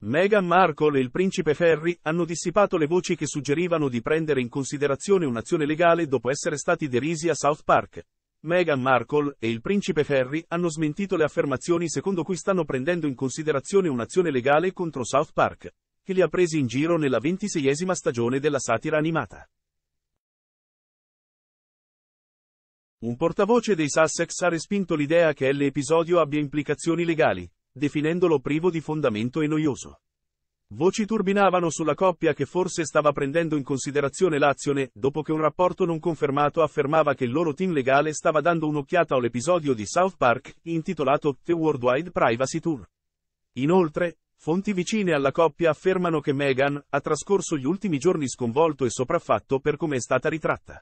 Meghan Markle e il principe Harry hanno dissipato le voci che suggerivano di prendere in considerazione un'azione legale dopo essere stati derisi a South Park. Meghan Markle e il principe Harry hanno smentito le affermazioni secondo cui stanno prendendo in considerazione un'azione legale contro South Park, che li ha presi in giro nella 26esima stagione della satira animata. Un portavoce dei Sussex ha respinto l'idea che l'episodio abbia implicazioni legali, definendolo privo di fondamento e noioso. Voci turbinavano sulla coppia che forse stava prendendo in considerazione l'azione, dopo che un rapporto non confermato affermava che il loro team legale stava dando un'occhiata all'episodio di South Park, intitolato The Worldwide Privacy Tour. Inoltre, fonti vicine alla coppia affermano che Meghan ha trascorso gli ultimi giorni sconvolto e sopraffatto per come è stata ritratta.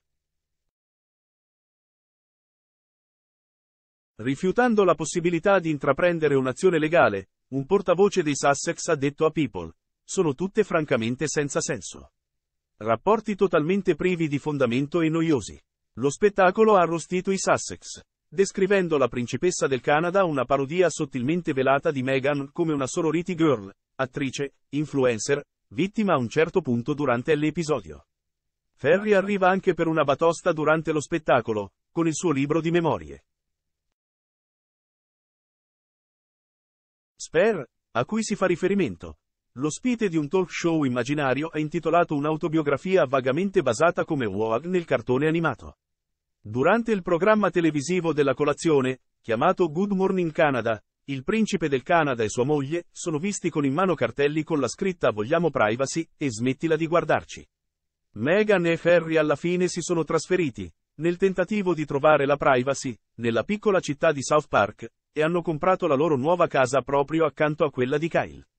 Rifiutando la possibilità di intraprendere un'azione legale, un portavoce dei Sussex ha detto a People: "Sono tutte francamente senza senso. Rapporti totalmente privi di fondamento e noiosi." Lo spettacolo ha arrostito i Sussex, descrivendo la principessa del Canada una parodia sottilmente velata di Meghan come una sorority girl, attrice, influencer, vittima a un certo punto durante l'episodio. Harry arriva anche per una batosta durante lo spettacolo, con il suo libro di memorie. Spare, a cui si fa riferimento. L'ospite di un talk show immaginario ha intitolato un'autobiografia vagamente basata come Wog nel cartone animato. Durante il programma televisivo della colazione, chiamato Good Morning Canada, il principe del Canada e sua moglie sono visti con in mano cartelli con la scritta "Vogliamo privacy" e "Smettila di guardarci". Meghan e Harry alla fine si sono trasferiti, nel tentativo di trovare la privacy, nella piccola città di South Park, e hanno comprato la loro nuova casa proprio accanto a quella di Kyle.